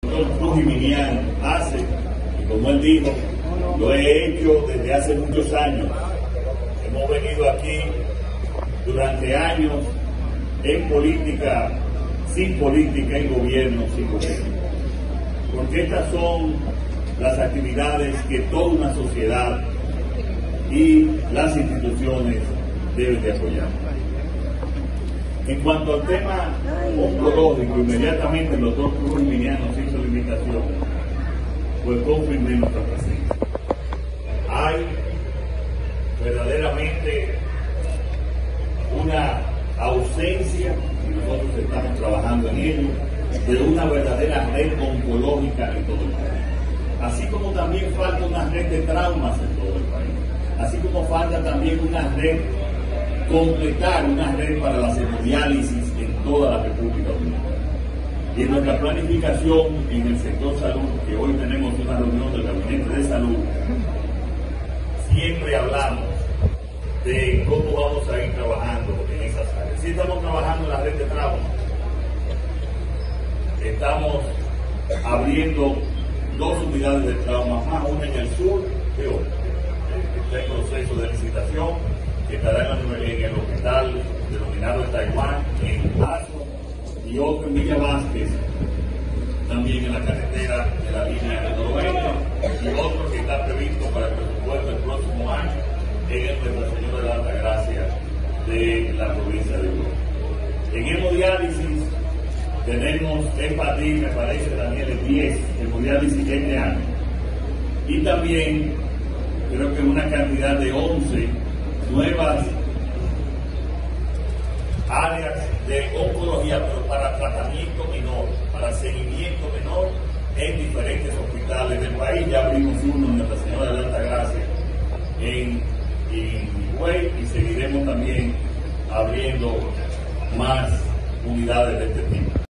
doctor Cruz y Minian hace, y como él dijo, lo he hecho desde hace muchos años. Hemos venido aquí durante años en política, sin política, en gobierno, sin gobierno. Porque estas son las actividades que toda una sociedad y las instituciones deben de apoyar. En cuanto al tema oncológico, inmediatamente el doctor Cruz y Minian nos hizo la invitación, pues confirmé nuestra presencia. Hay verdaderamente una ausencia, y nosotros estamos trabajando en ello, de una verdadera red oncológica en todo el país. Así como también falta una red de traumas en todo el país. Así como falta también una red, completar una red para la hemodiálisis en toda la República Dominicana. Y en nuestra planificación en el sector salud, que hoy tenemos una reunión del Gabinete de Salud, siempre hablamos de cómo vamos a ir trabajando en esas áreas. Sí estamos trabajando en la red de trauma. Estamos abriendo 2 unidades de trauma más, una en el sur, que está en proceso de licitación, que estará en el hospital denominado de Taiwán, en Paso, y otro en Villa Vázquez, también en la carretera de la línea del noroeste, y otro que está previsto para el presupuesto del próximo año en el Nuestra Señora de la Altagracia de la provincia de Europa. En hemodiálisis tenemos EPADI, me parece, Daniel, el 10, hemodiálisis este año. Y también creo que una cantidad de 11 nuevas áreas de oncología, pero para tratamiento menor, para seguimiento menor en diferentes hospitales del país. Ya abrimos uno en Nuestra Señora de la Altagracia en Higüey, y seguiremos también abriendo más unidades de este tipo.